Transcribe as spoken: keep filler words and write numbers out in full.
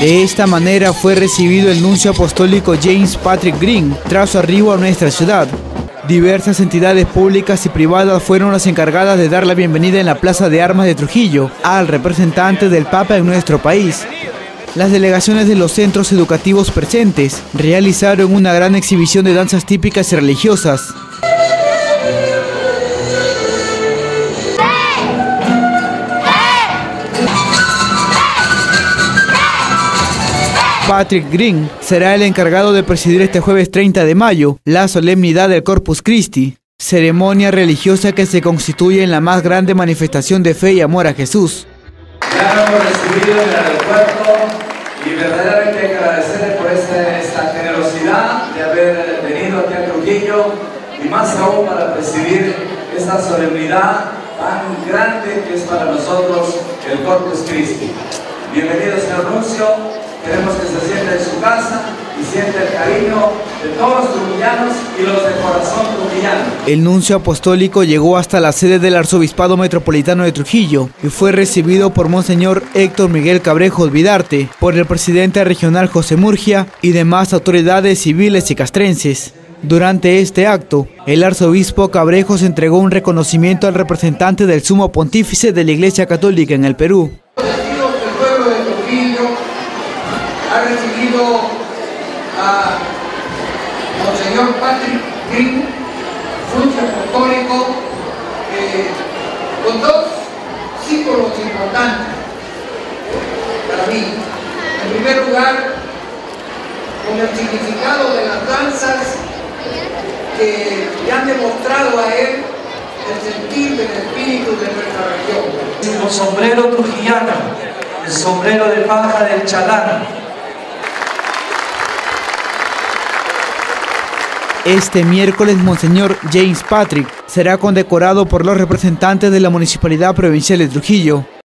De esta manera fue recibido el nuncio apostólico James Patrick Green tras su arribo a nuestra ciudad. Diversas entidades públicas y privadas fueron las encargadas de dar la bienvenida en la Plaza de Armas de Trujillo al representante del Papa en nuestro país. Las delegaciones de los centros educativos presentes realizaron una gran exhibición de danzas típicas y religiosas. Patrick Green será el encargado de presidir este jueves treinta de mayo la solemnidad del Corpus Christi, ceremonia religiosa que se constituye en la más grande manifestación de fe y amor a Jesús. Ya lo hemos recibido en el aeropuerto y verdaderamente hay que agradecerle por esta, esta generosidad de haber venido aquí a Trujillo y más aún para presidir esta solemnidad tan grande que es para nosotros el Corpus Christi. Bienvenido, señor nuncio. Queremos que se sienta en su casa y sienta el cariño de todos los trujillanos y los de corazón trujillano. El nuncio apostólico llegó hasta la sede del Arzobispado Metropolitano de Trujillo y fue recibido por Monseñor Héctor Miguel Cabrejos Vidarte, por el presidente regional José Murgia y demás autoridades civiles y castrenses. Durante este acto, el arzobispo Cabrejos entregó un reconocimiento al representante del Sumo Pontífice de la Iglesia Católica en el Perú. Ha recibido a Monseñor Patrick Green, nuncio apostólico, eh, con dos símbolos importantes para mí. En primer lugar, con el significado de las danzas que le han demostrado a él el sentir del espíritu de nuestra región. Un sombrero trujillano, el sombrero de paja del chalán. Este miércoles, Monseñor James Patrick será condecorado por los representantes de la Municipalidad Provincial de Trujillo.